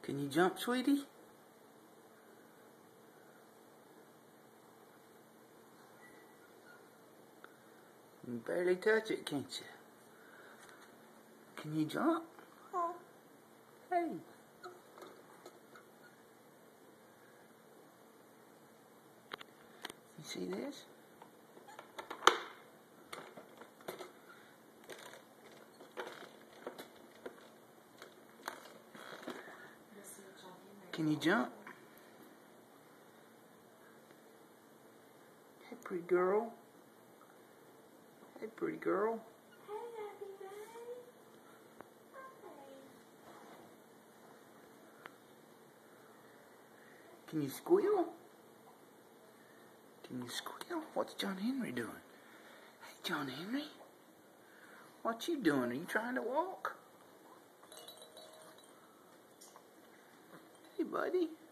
Can you jump, sweetie? You can barely touch it, can't you? Can you jump? Hey. You see this? Can you jump? Hey, pretty girl. Hey, pretty girl. Can you squeal? Can you squeal? What's John Henry doing? Hey, John Henry. What you doing? Are you trying to walk? Hey, buddy.